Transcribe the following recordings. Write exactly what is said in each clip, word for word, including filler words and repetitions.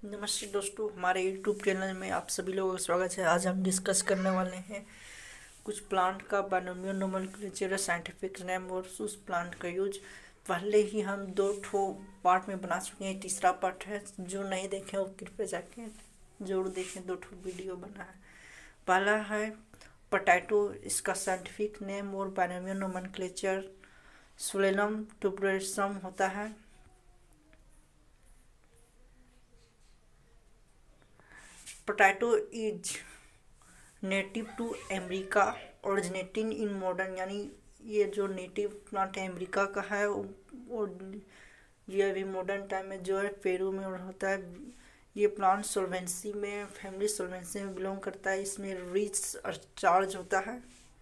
नमस्ते दोस्तों, हमारे यूट्यूब चैनल में आप सभी लोगों का स्वागत है। आज हम डिस्कस करने वाले हैं कुछ प्लांट का बाइनोमियल नोमेनक्लेचर, साइंटिफिक नेम और उस प्लांट का यूज। पहले ही हम दो ठो पार्ट में बना चुके हैं, तीसरा पार्ट है। जो नहीं देखे वो कृपया जाके जरूर देखें, दो ठो वीडियो बना है। पहला है पोटैटो, इसका साइंटिफिक नेम और बाइनोमियल नोमेनक्लेचर सोलेनम टुबरेसम होता है। Potato is native to America, originating in modern, यानी ये जो नेटिव प्लांट है अमेरिका का है और ये अभी मॉडर्न टाइम में जो है पेरू में होता है। ये प्लांट सोल्वेंसी में, फैमिली सोल्वेंसी में बिलोंग करता है। इसमें रिच चार्ज होता है।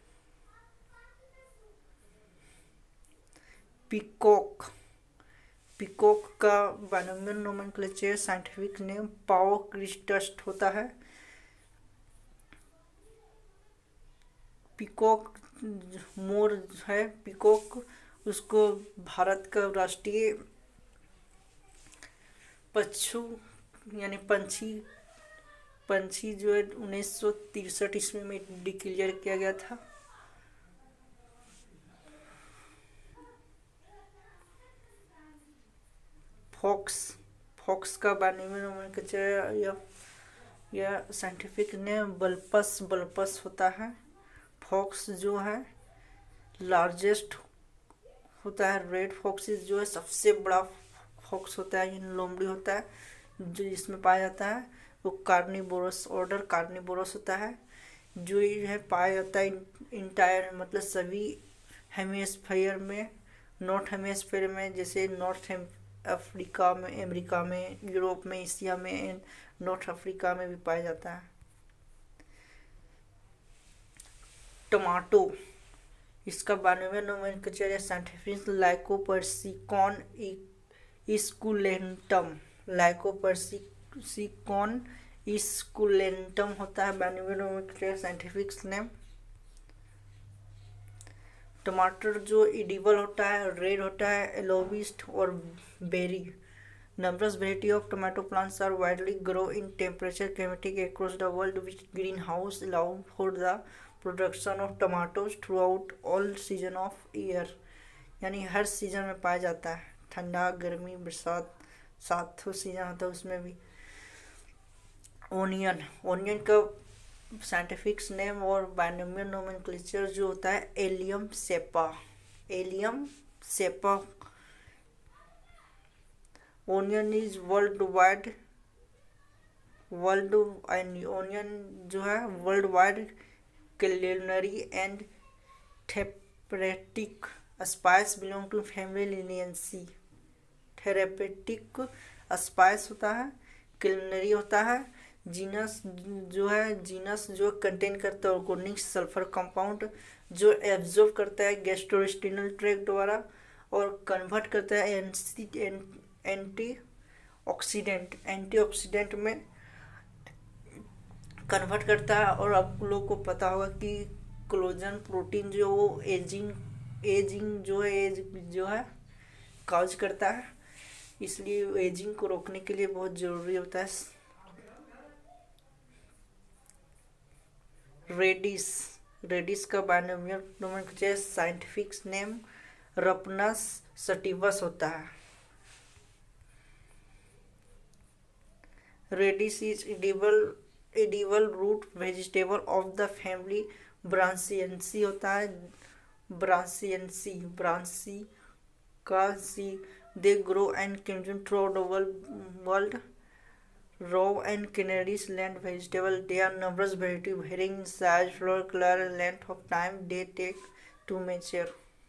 पीकॉक, पीकॉक का binomial nomenclature scientific name pavo cristatus होता है। पीकॉक मोर है, पीकॉक उसको भारत का राष्ट्रीय पशु यानी पंछी पंछी जो है उन्नीस सौ तिरसठ ईस्वी में डिक्लेयर किया गया था। फॉक्स, फॉक्स का बाइनोमियल नोमेनक्लेचर या या साइंटिफिक नेम बल्पस बल्पस होता है। फॉक्स जो है लार्जेस्ट होता है। रेड फॉक्सिस जो है सबसे बड़ा फॉक्स होता है, इन लोमड़ी होता है जो इसमें पाया जाता है। वो कार्निवोरस, ऑर्डर कार्निवोरस होता है। जो ये है पाया जाता है इंटायर मतलब सभी हेमिस्फीयर में, नॉर्थ हेमिस्फीयर में, जैसे नॉर्थ अफ्रीका में, अमेरिका में, यूरोप में, एशिया में एंड नॉर्थ अफ्रीका में भी पाया जाता है। टमाटो, इसका बाइनोमियल नोमेनक्लेचर है scientific lycopersicon esculentum, lycopersicon esculentum होता है बाइनोमियल नोमेनक्लेचर साइंटिफिक नेम। टमाटर जो एडिबल होता है, रेड होता है, एलोविस्ट और berry. Numerous variety of tomato plants are widely grow in temperature climatic across the world, which greenhouse allow for the production of tomatoes throughout all season of year, यानी हर season में पाया जाता है। ठंडा, गर्मी, बरसात, सात सीजन होता है उसमें भी। ओनियन, ओनियन का साइंटिफिक नेम और बाइनोमियल नोमेनक्लेचर जो होता है allium cepa, allium cepa. Onion is world wide, world onion जो है world wide culinary and therapeutic spice belong to family Liliaceae। Therapeutic spice होता है, culinary होता है। जीनस जो है जीनस जो कंटेन करता है ऑर्गेनिक सल्फर कंपाउंड जो एब्जॉर्ब करता है गैस्ट्रोइंटेस्टाइनल ट्रैक्ट द्वारा और कन्वर्ट करता है एंटी ऑक्सीडेंट एंटीऑक्सीडेंट में कन्वर्ट करता है। और आप लोग को पता होगा कि कोलेजन प्रोटीन जो वो एजिंग एजिंग जो है एज जो है काज करता है, इसलिए एजिंग को रोकने के लिए बहुत ज़रूरी होता है। रेडिस, रेडिस का binomial nomenclature scientific name raphanus sativus होता है। Radish is edible edible root vegetable of the family brassicaceae होता है। ब्रांसियेंसी, ब्रांसी का see they grow and consume through the world raw and canaries land vegetable. They are numerous variety varying in size, flower color, and length of time they take to mature.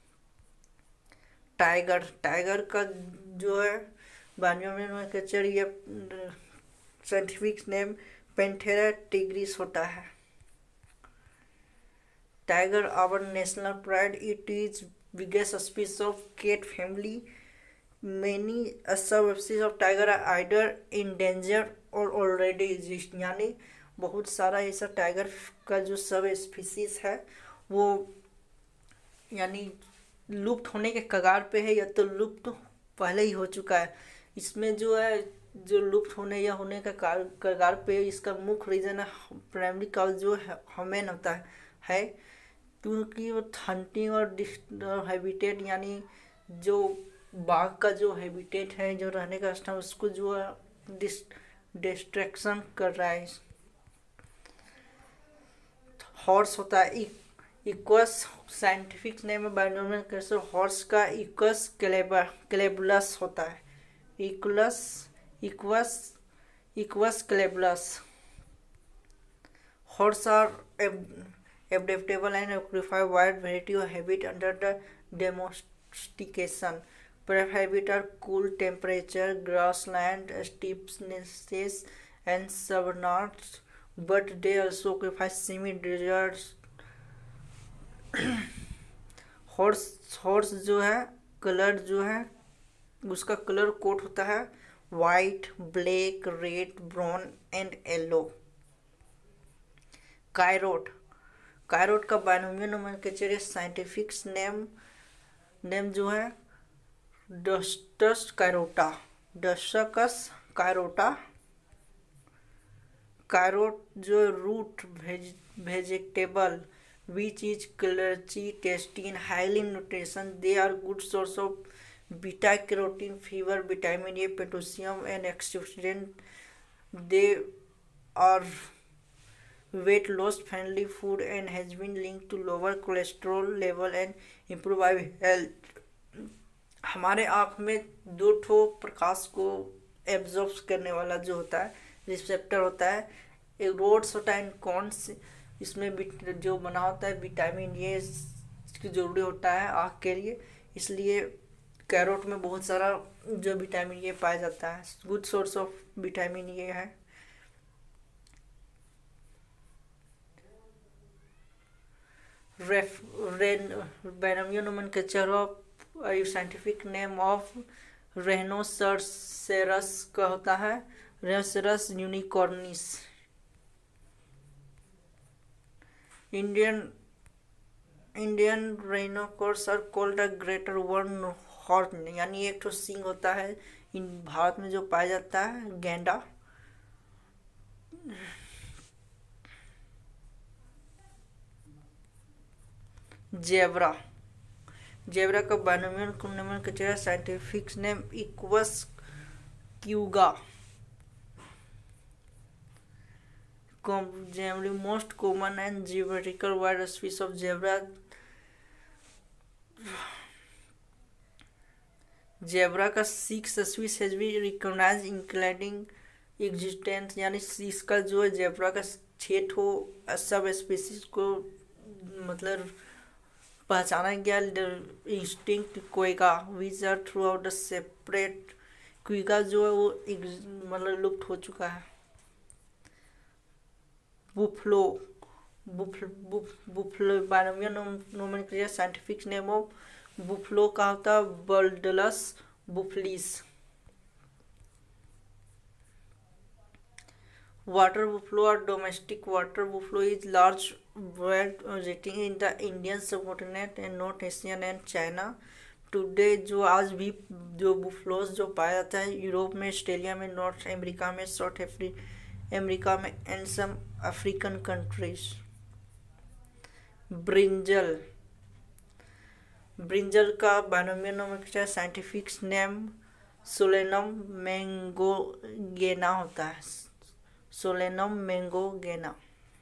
Tiger, tiger का जो है binomial nomenclature ये scientific name panthera tigris होता है। Tiger our national pride, it is biggest species of cat family. Many subspecies of tiger are either endangered or already exist, यानी बहुत सारा ऐसा टाइगर का जो सब स्पीसीज है वो यानी लुप्त होने के कगार पे है या तो लुप्त पहले ही हो चुका है। इसमें जो है जो लुप्त होने या होने का कार- कगार पे इसका मुख्य रीजन है प्राइमरी काज जो ह्यूमन होता है, है क्योंकि वो हंटिंग और हैबिटेट यानी जो बाघ का जो हैबिटेट है, जो रहने का स्थान, उसको जो है डिस डिस्ट्रैक्शन कर रहा है। हॉर्स होता है इक्वस, साइंटिफिक नेम है बायोनॉर्मल कैसे हॉर्स का इक्वस क्लेबुलस होता है, equus equus equus caballus. Horse are adaptable and occupy wide variety of habitat under the domestication. Preferred habitat are cool temperature, grassland, steepnesses, and savannas, but they also occupy semi-deserts. Horse horse जो है colour जो है उसका colour code होता है white, black, red, brown and yellow. Carrot carrot का binomial nomenclature scientific name name जो है daucus carota, daucus carota. Carrot जो root veg vegetable which is crunchy, tasty and highly nutrition. They are good source of beta carotene, fiber, vitamin A, potassium and antioxidant. They are weight loss friendly food and has been linked to lower cholesterol level and improve eye health. हमारे आँख में दो ठो प्रकाश को absorb करने वाला जो होता है रिसेप्टर होता है, एक रोड्स होता है, कॉन्स। इसमें जो बना होता है विटामिन ए की जरूरी होता है आँख के लिए, इसलिए कैरोट में बहुत सारा जो विटामिन ए पाया जाता है, good source of vitamin A है। रेफ रेन binomial nomenclature of scientific name of rhinoceros का होता है rhinoceros unicornis. Indian Indian rhinoceros are called a greater one horn, यानी एक तो सींग होता है इन भारत में जो पाया जाता है गैंडा। जेब्रा जेब्रा का binomial nomenclature scientific name equus quagga. Generally, most common and geographical wide species of zebra. Zebra का six species has been recognized including existence, यानी इसका जो है जेब्रा का छः ठो सब स्पीसीज को मतलब पहचाना गया। Instinct quagga which are throughout the separate, quagga जो है वो मतलब लुप्त हो चुका है। Buffalo buffalo binomial nomenclature scientific name of buffalo का होता है बर्डलस बुफलिस। वाटर बुफलो और domestic water buffalo is large bird rating in the Indian subcontinent and north Asian and China. Today जो आज भी जो बुफलोस जो पाया जाता है यूरोप में, ऑस्ट्रेलिया में, नॉर्थ अमेरिका में, साउथ अफ्रीका अमेरिका में and some African countries. Brinjal brinjal का binomial nomenclature scientific name solanum मैंगोगेना होता है, सोलेनम मैंगोगेना।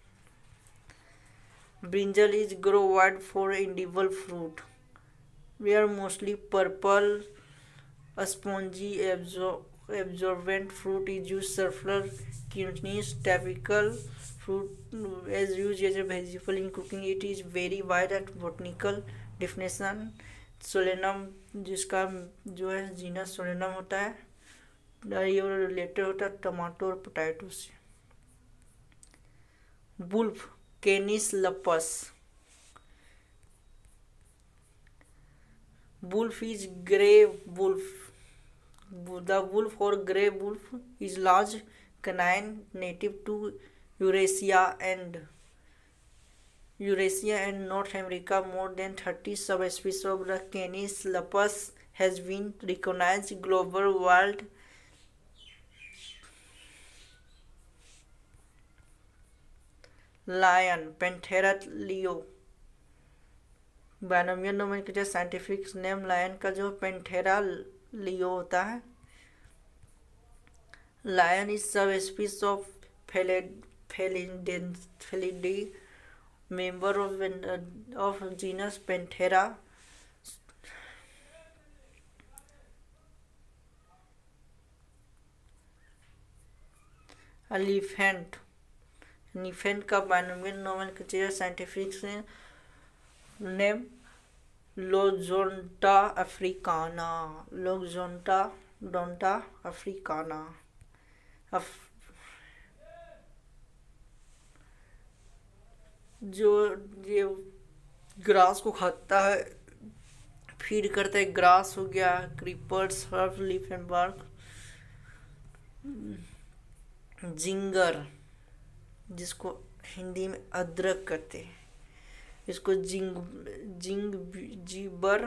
Brinjal is grow wide for edible fruit. We are mostly purple, spongy, absorbent fruit is used sulfur cuisines. Typical fruit is used as a vegetable in cooking. It is very wide at botanical definition. Solanum जिसका जो है genus Solanum होता है, ये related होता है tomato और potato से। Wolf canis lupus. Wolf is grey wolf. The wolf or grey wolf is large canine native to Eurasia and Eurasia and North America. More than thirty subspecies of the Canis lupus has been recognized global world lion panthera leo. Binomial nomenclature scientific name lion का जो panthera leo होता है। Lion is subspecies of felidae member of uh, of genus Panthera. Elephant elephant का binomial nomenclature scientific name loxodonta africana. Loxodonta डोंटा africana. अफ, जो ये grass को खाता है, फीड करता है। ग्रास हो गया, creepers, herb, leaf and bark. Ginger, जिसको हिंदी में अदरक कहते हैं, इसको जिंग जिंग जीबर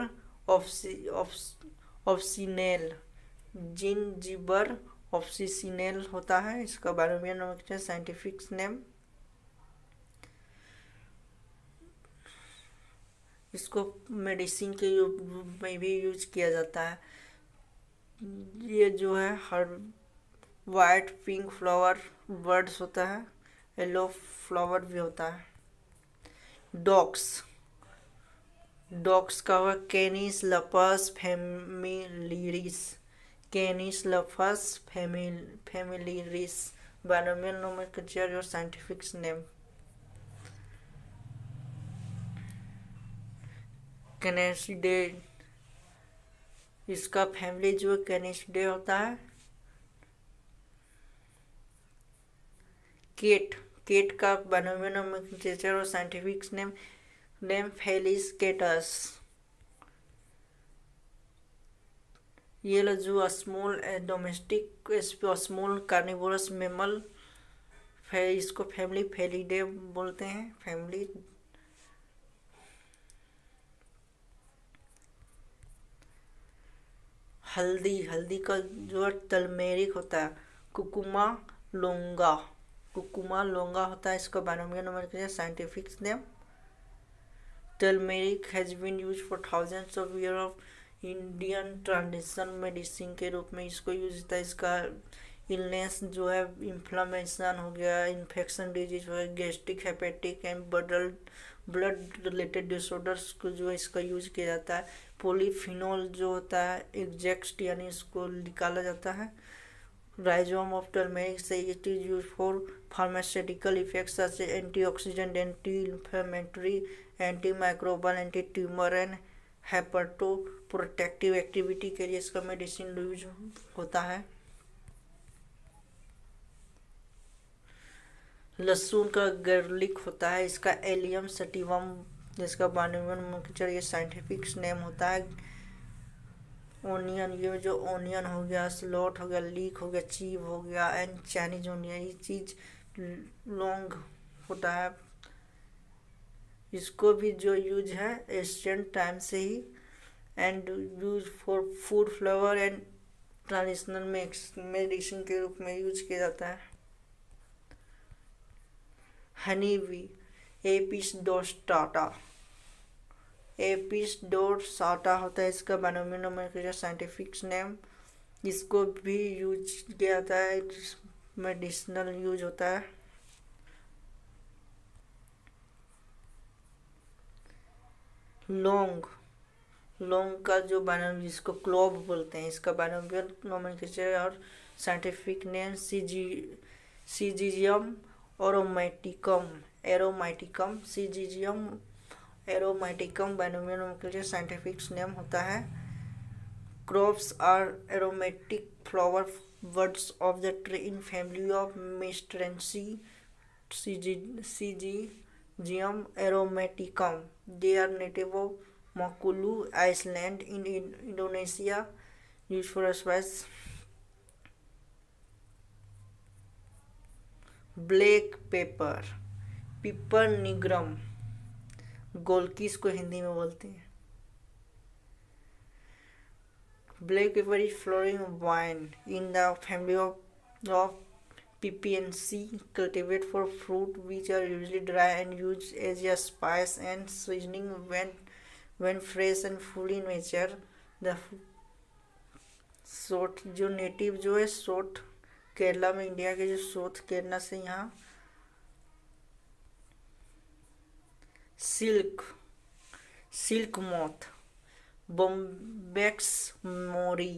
ऑप्सिनेल जिंजीबर ऑप्सिनेल होता है। इसका बाइनोमियल नोमेनक्लेचर साइंटिफिक नेम। इसको मेडिसिन के में भी यूज किया जाता है। ये जो है हर वाइट पिंक फ्लावर बर्ड्स होता है, येलो फ्लावर भी होता है। डॉग्स डॉग्स का हुआ canis lupus familiaris. Canis lupus familiaris binomial nomenclature और साइंटिफिक नेम। कैनिस्टिडे, इसका फैमिली जो कैनिस्टिडे होता है। केट केट का बाइनोमियल नोमेनक्लेचर और scientific name name felis catus. ये जो small domestic small carnivorous mammal है, इसको फैमिली फेलिडे बोलते हैं। फैमिली हल्दी हल्दी का जो है टर्मेरिक होता है। कुकुमा लोंगा कुकुमा लोंगा होता है। इसका binomial nomenclature scientific name. Turmeric has been use for thousands of year of Indian traditional medicine के रूप में इसको यूज होता है। इसका इलनेस जो है इन्फ्लामेशन हो गया, इन्फेक्शन डिजीज हो गया, gastric, hepatic and blood blood related disorders को जो है इसका यूज किया जाता है। पॉलीफिनोल जो होता है एग्जैक्ट यानी इसको निकाला जाता है। राइजोम ऑफ टर्मेरिक से it is use for pharmaceutical effects such as antioxidant, anti inflammatory, anti microbial, anti tumour and hepato protective activity के लिए इसका मेडिसिन यूज होता है। लहसुन का गर्लिक होता है। इसका एलियम सटिवम, जिसका बाइनोमियल नोमेनक्लेचर ये साइंटिफिक नेम होता है। ओनियन, ये जो ओनियन हो गया, स्लॉट हो गया, लीक हो गया, चीव हो गया एंड चाइनीज ओनियन, ये चीज लॉन्ग होता है। इसको भी जो यूज है एशियंट टाइम से ही and use for food flavour and traditional medicine के रूप में यूज किया जाता है। Honey bee apis dorsata apis dorsata होता है। इसका बाइनोमियल नोमेनक्लेचर साइंटिफिक नेम। इसको भी यूज किया जाता है, मेडिसिनल यूज होता है। लौंग लौंग का जो बाइनोमियल, जिसको क्लोव बोलते हैं, इसका बाइनोमियल नोमेनक्लेचर और साइंटिफिक नेम सीजी syzygium aromaticum aromaticum syzygium aromaticum binomial nomenclature scientific name होता है। Crops are aromatic flower buds of the tree in family of myrtaceae syzygium aromaticum. They are native of Maluku Island in Indonesia, used for spice. Black pepper piper nigrum, गोलकीस को हिंदी में बोलते हैं। Black pepper is flowering vine in the family of P P N C, cultivate for fruit which are usually dry and used as a spice and seasoning when when fresh and full in nature. The सोट जो native जो है सोट केरला में, India के जो सोट केरला से यहाँ silk silk moth bombyx mori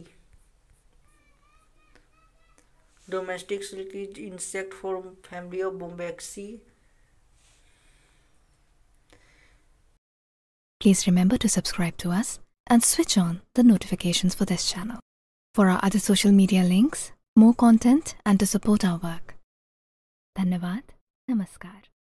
domestic silk is insect for family of bombycidae. Please remember to subscribe to us and switch on the notifications for this channel. For our other social media links, more content and to support our work. Dhanyavad. Namaskar.